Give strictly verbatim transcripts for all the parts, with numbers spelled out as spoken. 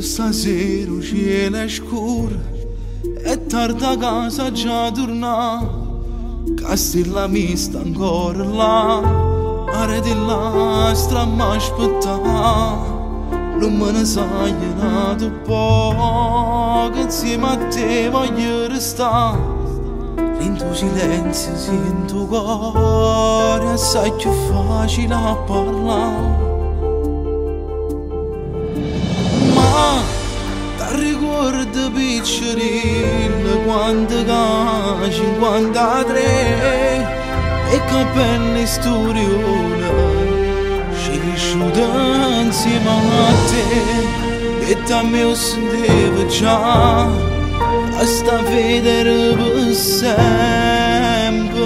Stasera il cielo è scuro e tarda casa già torna. Castilla mi sta ancora là, mare di lastra m'aspetta. Non me ne sai nato poco, insieme a te voglio restare. In tuo silenzio sento cuore, assai più facile a parlare. Ricordo piccerino quando ca cinquantatré e capelli storione ci cresciuto insieme a te e da me lo sentivo già a sta vedere per sempre.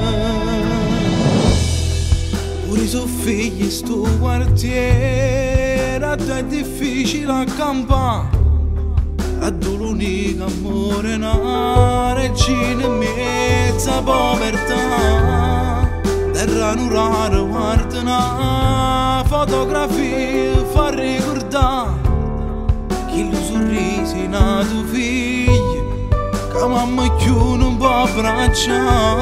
Pure i suoi figli sto quartiere a te è difficile accampare. Ad l'unica amore una regina in mezza povertà. Terra rurale guarda una fotografia fa ricordare chi lo sorrisi nato figlio che mamma più non può abbracciare.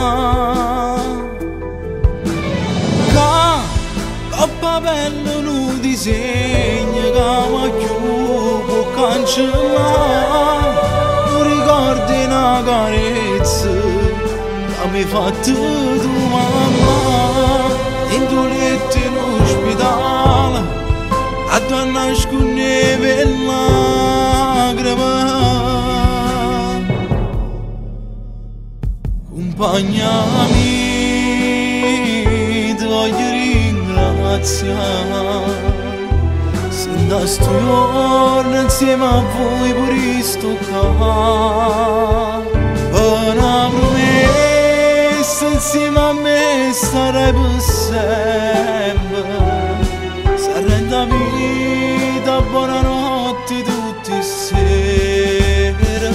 Che coppa bella non disegna che mamma più può cancellare. Non ricordi una carezza che mi hai fatto tu mamma in tuo letto in ospedale a tua nascondere per lacrime. Compagna mia ti voglio ringraziare. Da sto giorno insieme a voi pure sto qua. Una promessa insieme a me sarai per sempre. Se renda vita buonanotte tutti sera.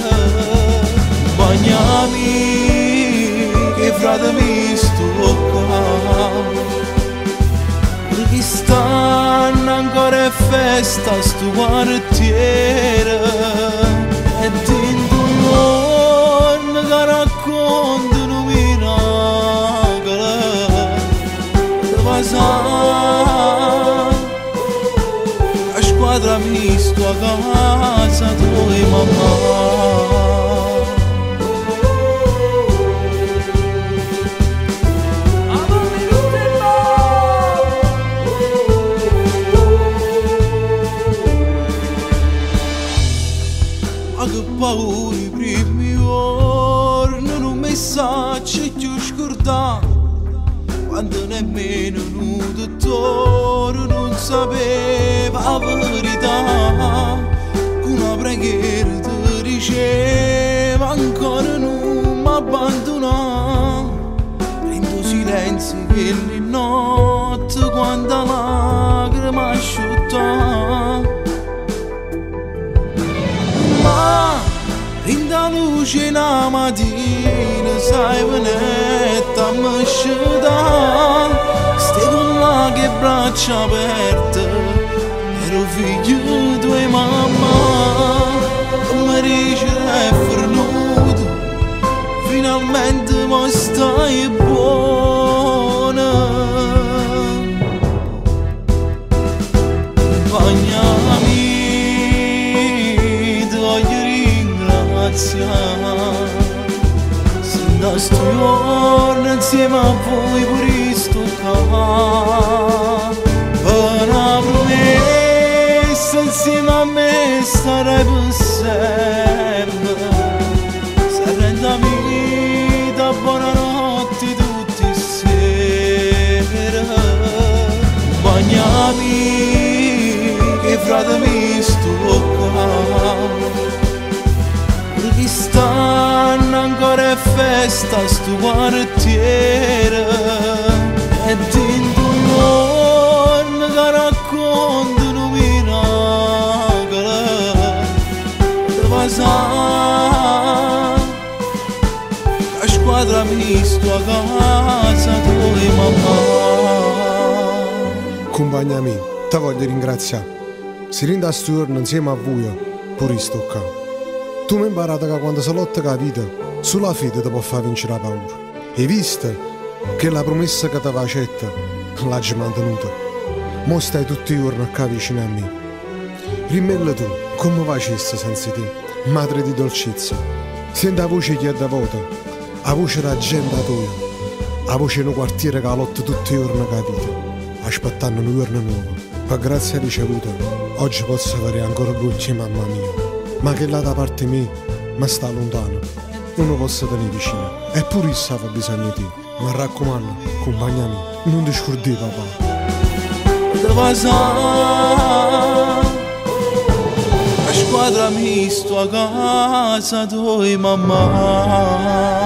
Bagnami che frate mi sto qua. Chi stanno ancora in festa sto quartiere e dentro un giorno che raccontano miracoli che passano a squadra misto a casa tua e mamma. Che paura i primi giorni, un messaggio che ho scordato, quando nemmeno un dottore non sapeva la verità. Una preghiera ti diceva ancora non mi abbandonare. Prendo silenzio che di notte quando lacrima asciutta. Rinda luce la mattina sai venetta m'asciuta. Stevo là che braccia aperte ero figlio tua mamma. Che mi dice è fornuto finalmente mo stai buona. Compagna mia ti voglio se da sto giorno insieme a voi pure sto qua. Una promessa insieme a me sarai per sempre. Se renda vita buonanotte tutti sera. Bagnami che frate mi sto qua. Chi stanno ancora in festa sto quartiere e dentro un giorno che raccontano miracoli che passano a squadra misto a casa tua mamma. Compagna mia, ti voglio ringraziare si rende a sto giorno insieme a voi, pure sto qua. Tu mi hai imparato che quando si lotta con la vita, sulla fede ti può far vincere la paura. E visto che la promessa che ti facetta l'ha già mantenuta, mo stai tutti i giorni qua vicino a me. Rimella tu, come facessi senza te, madre di dolcezza. Senti la voce che è devota, la voce della gente tua, la voce del quartiere che lotta tutti i giorni con la vita, aspettando un giorno nuovo. Per grazia ricevuta, oggi posso avere ancora dolce mamma mia. Ma che là da parte mia, ma sta lontano, non lo posso tenere vicino. Eppure issa fa bisogno di te. Mi raccomando, accompagnami, non ti scordi papà. La squadra mista a casa tua mamma.